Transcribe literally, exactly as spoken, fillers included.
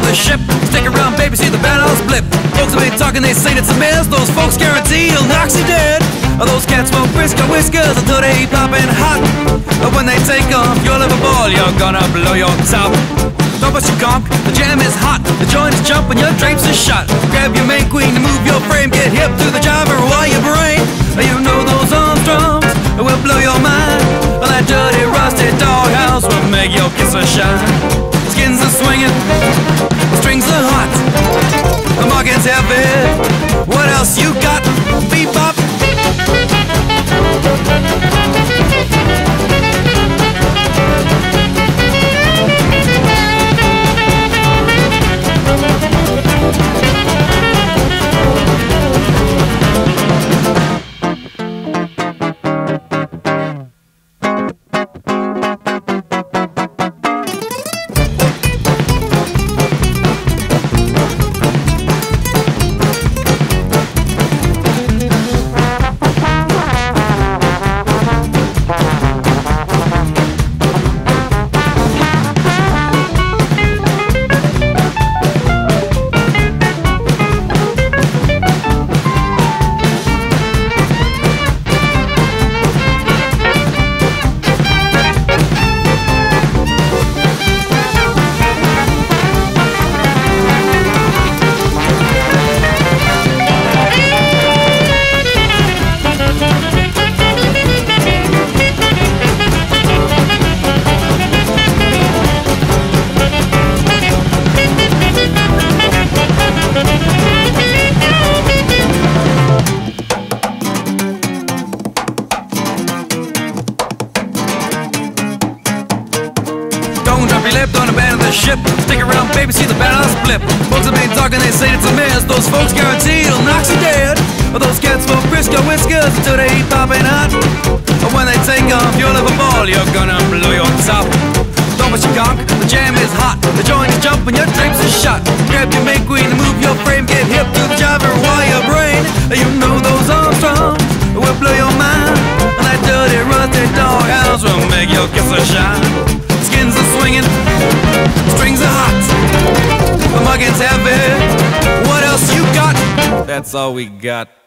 the ship. Stick around, baby, see the Barrelhouse Blip. Folks have been talking, they say it's a mess. Those folks guarantee he'll knock you dead. Those cats smoke Frisco whiskers until they poppin' hot. But when they take off your liver ball, you're gonna blow your top. Don't bust your conk, the jam is hot. The joint is jumping, your drapes are shot. Grab your main queen to move your frame. Get hip to the driver while your brain. You know those arms drums will blow your mind. Well, that dirty rusty doghouse will make your kisser shine. Skins are swinging, the strings are hot. The market's heavy, what else you got? Bebop. On the band of the ship. Stick around, baby, see the Barrelhouse Blip. Folks have been talking, they say it's a mess. Those folks guarantee it'll knock you dead. But those cats smoke Frisco whiskers until they eat poppin' hot. But when they take off your liver ball, you're gonna blow your top. Don't bust your conk, the jam is hot. The joint is jumping, your drapes are shot. Grab your main queen and move your frame. Get hip to the driver while your brain. You know those arms drums will blow your mind. And that dirty rusty doghouse will make your kisser shine. Skins are swinging, strings are hot. The muggin's heavy, what else you got? That's all we got.